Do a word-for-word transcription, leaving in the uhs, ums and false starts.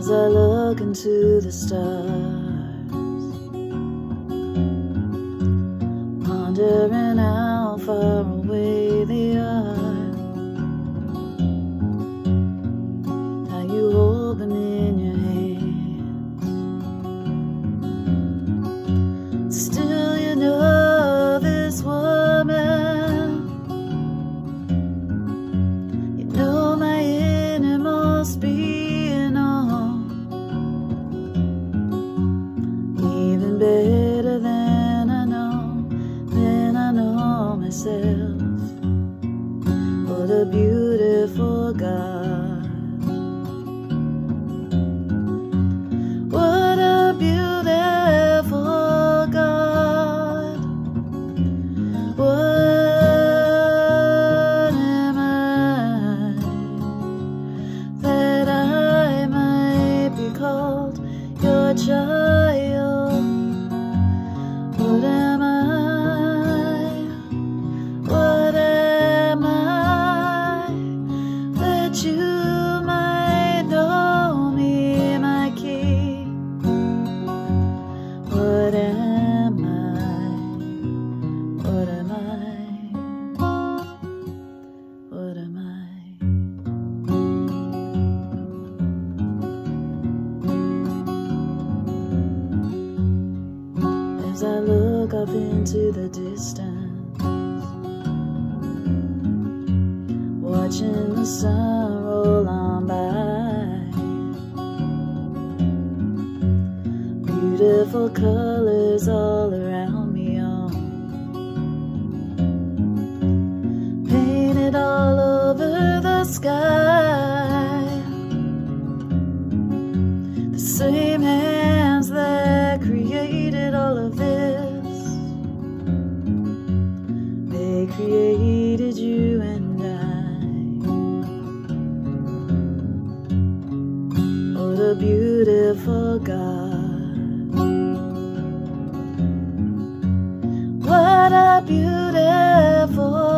as I look into the stars, wondering how far away they are, how you hold them in your hands. Still you know this woman, you know my innermost being on, even better than I know, than I know myself. What a beautiful God. What a beautiful God. What am I that I might be called your child? What am I? What am I that you might know me, my King? What am I? What am I? What am I? As I look off into the distance, watching the sun roll on by, beautiful colors all around me, all painted all over the sky. The same hands that created all of this, they created you and I. What a beautiful God. What a beautiful